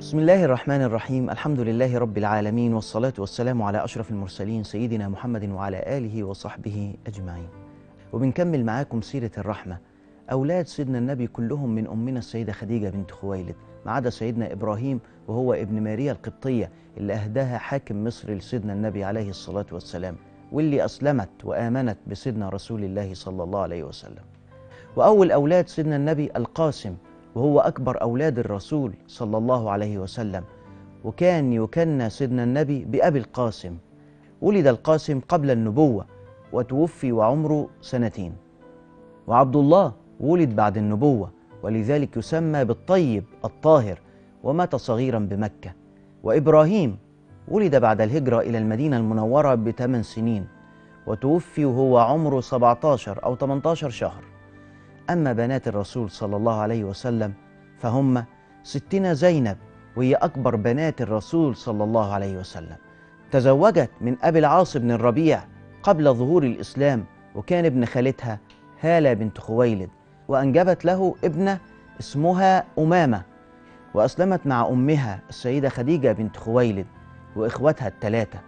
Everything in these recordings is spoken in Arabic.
بسم الله الرحمن الرحيم. الحمد لله رب العالمين، والصلاة والسلام على أشرف المرسلين سيدنا محمد وعلى آله وصحبه أجمعين. وبنكمل معاكم سيرة الرحمة. أولاد سيدنا النبي كلهم من أمنا السيدة خديجة بنت خويلد، ما عدا سيدنا إبراهيم وهو ابن ماريا القبطية اللي أهداها حاكم مصر لسيدنا النبي عليه الصلاة والسلام، واللي أسلمت وآمنت بسيدنا رسول الله صلى الله عليه وسلم. وأول أولاد سيدنا النبي القاسم، وهو أكبر أولاد الرسول صلى الله عليه وسلم، وكان يكنى سيدنا النبي بأبي القاسم. ولد القاسم قبل النبوة وتوفي وعمره 2 سنين. وعبد الله ولد بعد النبوة، ولذلك يسمى بالطيب الطاهر، ومات صغيرا بمكة. وإبراهيم ولد بعد الهجرة إلى المدينة المنورة ب8 سنين، وتوفي وهو عمره 17 أو 18 شهر. أما بنات الرسول صلى الله عليه وسلم فهم ستنا زينب، وهي أكبر بنات الرسول صلى الله عليه وسلم. تزوجت من أبي العاص بن الربيع قبل ظهور الإسلام، وكان ابن خالتها هالة بنت خويلد، وأنجبت له ابنة اسمها أمامة، وأسلمت مع أمها السيدة خديجة بنت خويلد وإخوتها ال3.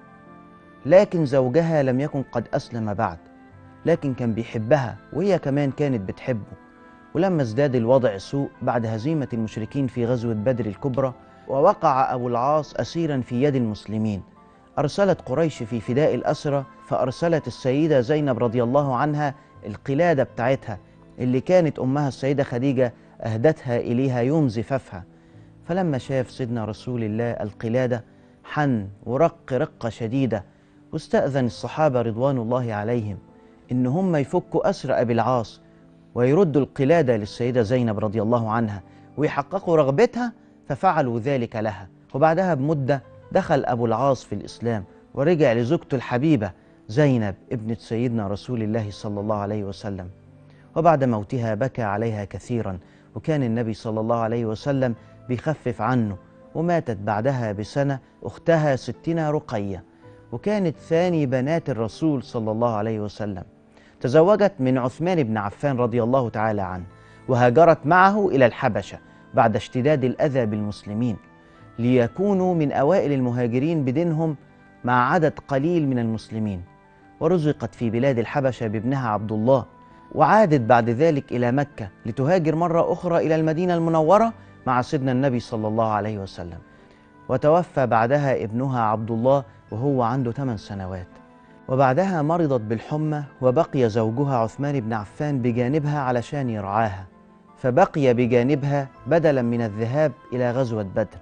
لكن زوجها لم يكن قد أسلم بعد، لكن كان بيحبها وهي كمان كانت بتحبه. ولما ازداد الوضع سوء بعد هزيمة المشركين في غزوة بدر الكبرى، ووقع أبو العاص أسيرا في يد المسلمين، أرسلت قريش في فداء الأسرى، فأرسلت السيدة زينب رضي الله عنها القلادة بتاعتها اللي كانت أمها السيدة خديجة أهدتها إليها يوم زفافها. فلما شاف سيدنا رسول الله القلادة حن ورق رقة شديدة، واستأذن الصحابة رضوان الله عليهم إن هم يفكوا أسر أبي العاص ويردوا القلادة للسيدة زينب رضي الله عنها ويحققوا رغبتها، ففعلوا ذلك لها. وبعدها بمدة دخل أبو العاص في الإسلام، ورجع لزوجته الحبيبة زينب ابنة سيدنا رسول الله صلى الله عليه وسلم. وبعد موتها بكى عليها كثيرا، وكان النبي صلى الله عليه وسلم بيخفف عنه. وماتت بعدها بسنة أختها ستنا رقية، وكانت ثاني بنات الرسول صلى الله عليه وسلم. تزوجت من عثمان بن عفان رضي الله تعالى عنه، وهاجرت معه إلى الحبشة بعد اشتداد الأذى بالمسلمين، ليكونوا من أوائل المهاجرين بدينهم مع عدد قليل من المسلمين. ورزقت في بلاد الحبشة بابنها عبد الله، وعادت بعد ذلك إلى مكة لتهاجر مرة أخرى إلى المدينة المنورة مع سيدنا النبي صلى الله عليه وسلم. وتوفى بعدها ابنها عبد الله وهو عنده 8 سنوات. وبعدها مرضت بالحمى، وبقي زوجها عثمان بن عفان بجانبها علشان يرعاها، فبقي بجانبها بدلا من الذهاب إلى غزوة بدر.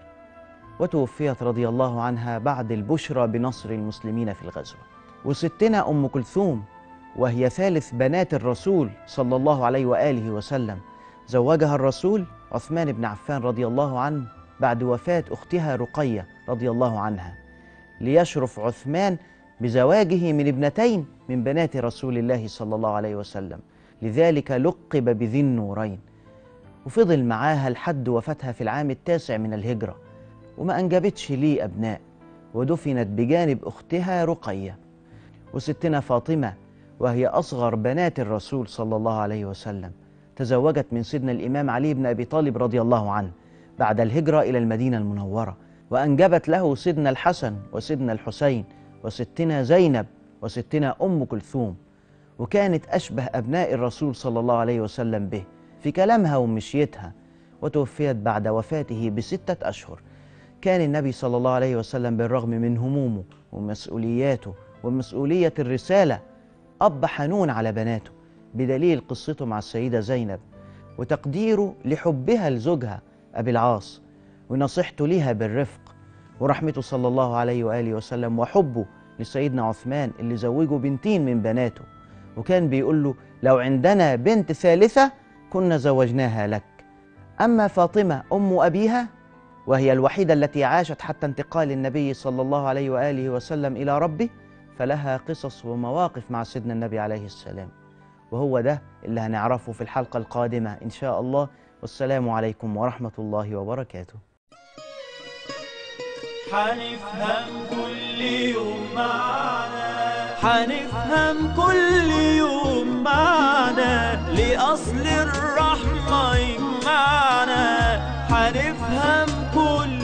وتوفيت رضي الله عنها بعد البشرى بنصر المسلمين في الغزوة. وستنا أم كلثوم، وهي ثالث بنات الرسول صلى الله عليه وآله وسلم، زوجها الرسول عثمان بن عفان رضي الله عنه بعد وفاة أختها رقية رضي الله عنها، ليشرف عثمان بزواجه من 2 من بنات رسول الله صلى الله عليه وسلم، لذلك لقب بذي النورين. وفضل معاها لحد وفاتها في العام 9 من الهجرة، وما أنجبتش ليه أبناء، ودفنت بجانب أختها رقية. وستنا فاطمة، وهي أصغر بنات الرسول صلى الله عليه وسلم، تزوجت من سيدنا الإمام علي بن أبي طالب رضي الله عنه بعد الهجرة إلى المدينة المنورة، وأنجبت له سيدنا الحسن وسيدنا الحسين وستنا زينب وستنا أم كلثوم. وكانت أشبه أبناء الرسول صلى الله عليه وسلم به في كلامها ومشيتها. وتوفيت بعد وفاته ب6 أشهر. كان النبي صلى الله عليه وسلم بالرغم من همومه ومسؤولياته ومسؤولية الرسالة أب حنون على بناته، بدليل قصته مع السيدة زينب، وتقديره لحبها لزوجها أبي العاص، ونصيحته لها بالرفق، ورحمته صلى الله عليه وآله وسلم، وحبه لسيدنا عثمان اللي زوجه 2 من بناته. وكان بيقول له: لو عندنا بنت ثالثة كنا زوجناها لك. أما فاطمة أم أبيها، وهي الوحيدة التي عاشت حتى انتقال النبي صلى الله عليه وآله وسلم إلى ربه، فلها قصص ومواقف مع سيدنا النبي عليه السلام، وهو ده اللي هنعرفه في الحلقة القادمة إن شاء الله. والسلام عليكم ورحمة الله وبركاته. حنفهم كل يوم معنا، حنفهم كل يوم معنا، لأصل الرحمة يجمعنا، حنفهم كل